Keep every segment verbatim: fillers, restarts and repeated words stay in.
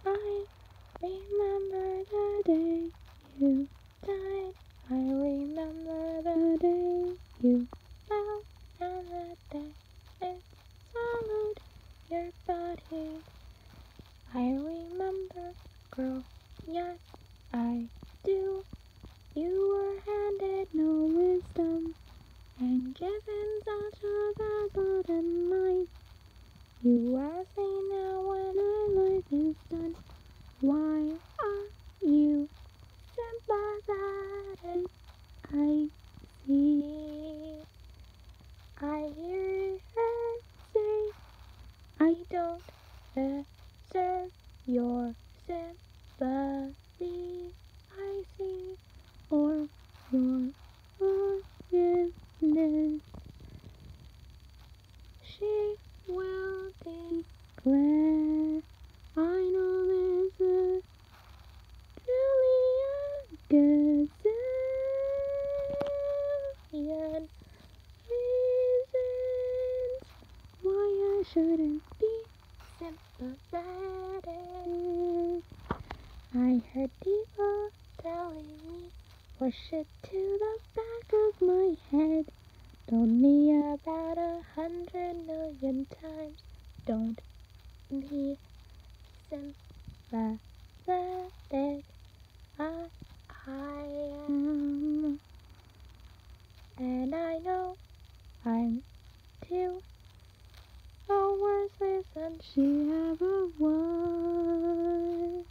I remember the day you died. I remember the day you fell, and the day it swallowed your body. I remember, girl, yes, I do. You were handed no wisdom and given such a bad bottom line. You ask me now when our life is done, why are you sympathetic? I see. I hear her say, I don't deserve your sympathy. I see, or your forgiveness. She will declare, I know there's a trillion gazillion reasons why I shouldn't be sympathetic. I heard people telling me, push it to the back of my head. Told me about a hundred million times, don't be sympathetic. I, I am, and I know I'm too oh, worthless than she ever was.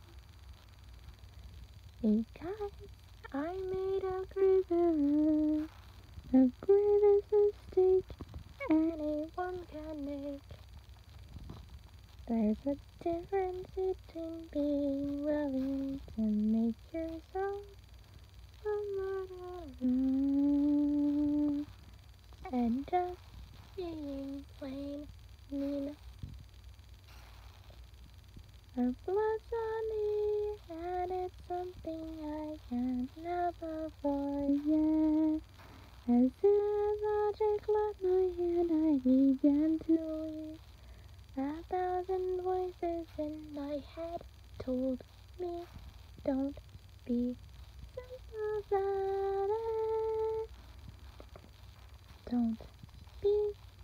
Because I made a grave error, a grievous mistake anyone can make. There's a difference between being willing to make yourself a murderer and just being plain mean. Her blood's on me, and it's something I can never forget. As soon as logic left my hand, I began to weep. A thousand voices in my head told me, don't be sympathetic. Don't be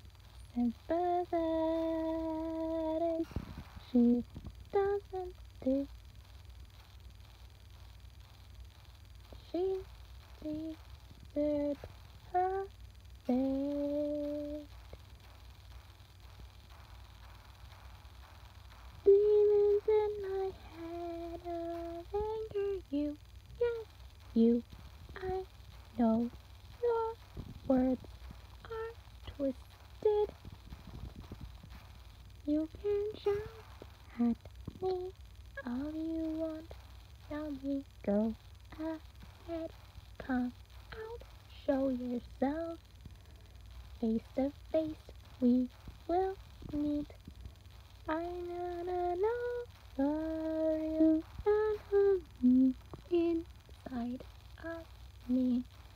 sympathetic. She doesn't do. She deserved her fate. Demons in my head of anger, you, yes, you. I know your words are twisted. You can shout at me all you want. Tell me, go ahead, come out, show yourself. Face to face, we will meet. I wanna know the real side of me, inside of me.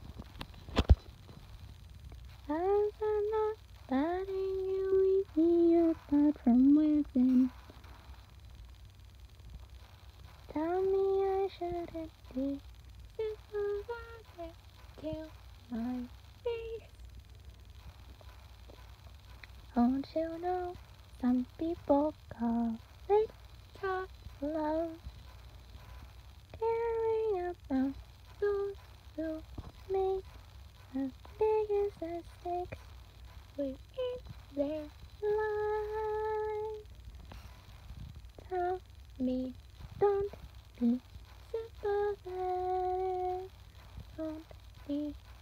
As I'm not letting you leave me apart from within. Tell me I shouldn't be sympathetic to my face. Don't you know, some people call it tough love. Caring about those who make the biggest mistakes within their lives. Tell me, don't be sympathetic. Don't be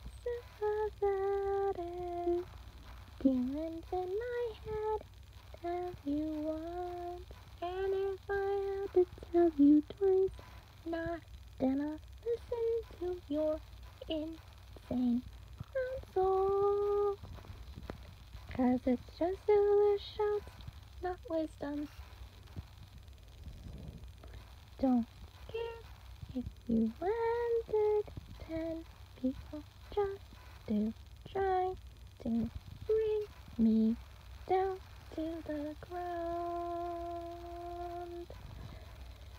sympathetic. Demons in my head tell you once, and if I had to tell you twice, not gonna listen to your insane counsel. Cause it's just foolish shouts, not wisdom. Don't care if you entertain people just to try to bring me down to the ground.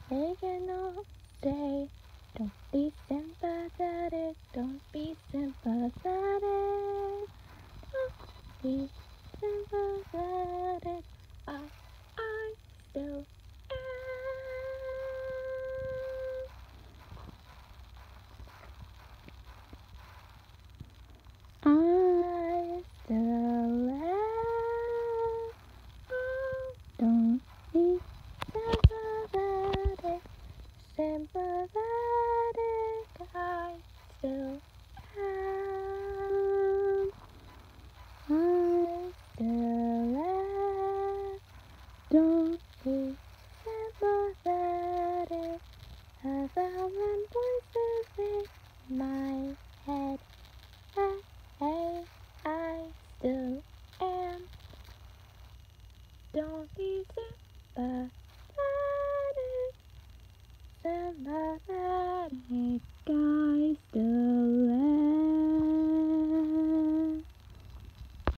They can all say, don't be sympathetic, don't be sympathetic, don't be sympathetic, but I still am. I still am. Oh, don't be sympathetic, sympathetic, I still am. I still am. Don't be sympathetic. A thousand voices in my head.